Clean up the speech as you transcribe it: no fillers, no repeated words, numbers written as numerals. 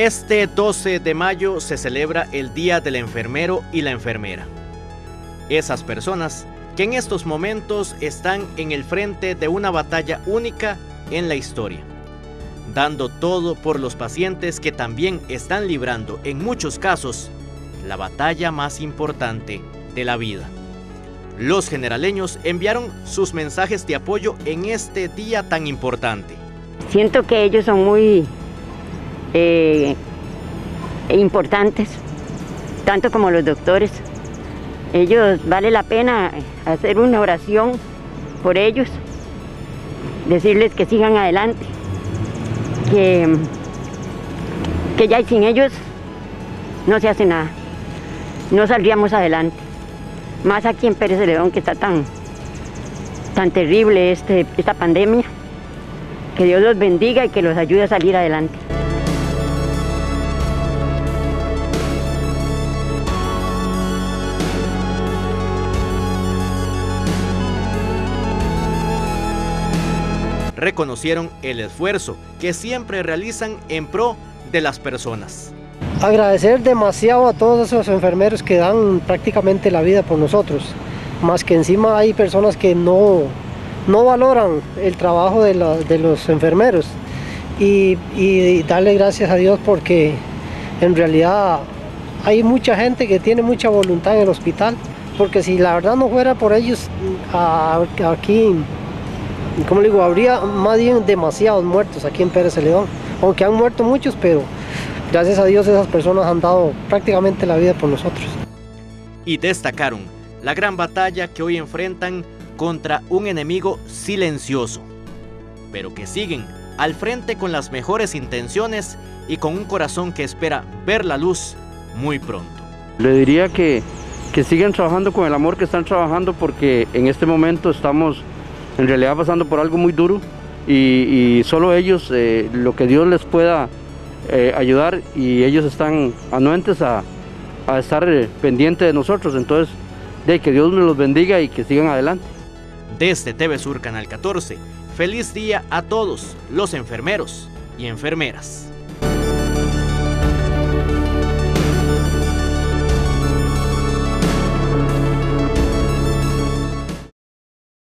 Este 12 de mayo se celebra el Día del Enfermero y la Enfermera. Esas personas que en estos momentos están en el frente de una batalla única en la historia, dando todo por los pacientes que también están librando, en muchos casos, la batalla más importante de la vida. Los generaleños enviaron sus mensajes de apoyo en este día tan importante. Siento que ellos son muy importantes, tanto como los doctores. Ellos vale la pena hacer una oración por ellos, decirles que sigan adelante, que ya sin ellos no se hace nada, no saldríamos adelante. Más aquí en Pérez Celedón, que está tan terrible esta pandemia. Que Dios los bendiga y que los ayude a salir adelante. Reconocieron el esfuerzo que siempre realizan en pro de las personas. Agradecer demasiado a todos esos enfermeros que dan prácticamente la vida por nosotros, más que encima hay personas que no valoran el trabajo de los enfermeros y darle gracias a Dios porque en realidad hay mucha gente que tiene mucha voluntad en el hospital, porque si la verdad no fuera por ellos, aquí, como le digo, habría más bien demasiados muertos aquí en Pérez Celedón, aunque han muerto muchos, pero gracias a Dios esas personas han dado prácticamente la vida por nosotros. Y destacaron la gran batalla que hoy enfrentan contra un enemigo silencioso, pero que siguen al frente con las mejores intenciones y con un corazón que espera ver la luz muy pronto. Le diría que sigan trabajando con el amor que están trabajando, porque en este momento estamos en realidad pasando por algo muy duro y solo ellos, lo que Dios les pueda ayudar, y ellos están anuentes a estar pendientes de nosotros. Entonces, que Dios nos los bendiga y que sigan adelante. Desde TV Sur Canal 14, feliz día a todos los enfermeros y enfermeras.